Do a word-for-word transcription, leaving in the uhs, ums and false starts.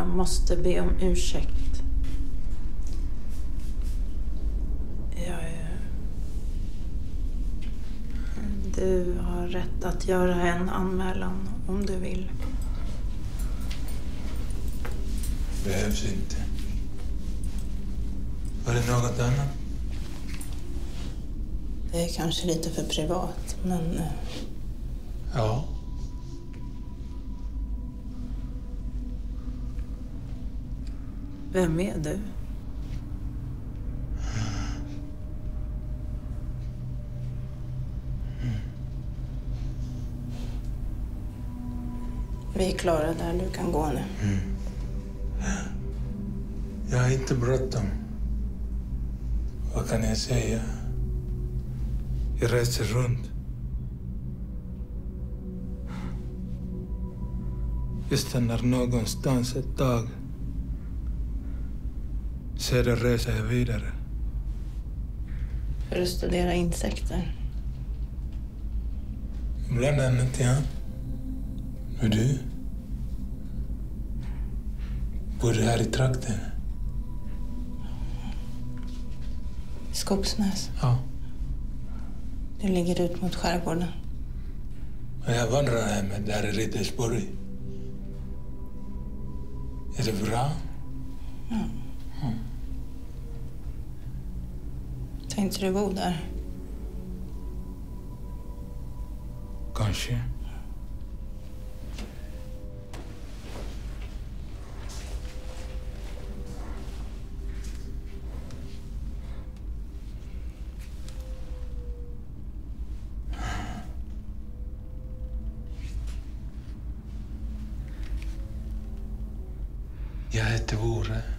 jag måste be om ursäkt. Jag, du har rätt att göra en anmälan om du vill. Behövs inte. Var det något annat? Det är kanske lite för privat, men... Ja. Vem är du? Vi är klara där, du kan gå nu. Mm. Jag har inte bråttom. Vad kan jag säga? Jag reser runt. Jag stannar någonstans ett tag. Sedan reser jag vidare. För att studera insekter. Bland annat, ja. Och du? Bor du här i trakten? Skogsnäs. Ja. Det ligger ut mot skärgården. Och jag vandrar hem där i Riddersborg. Är det bra? Ja. Mm. Tänkte du bo där? Kanske. Jag heter Vore.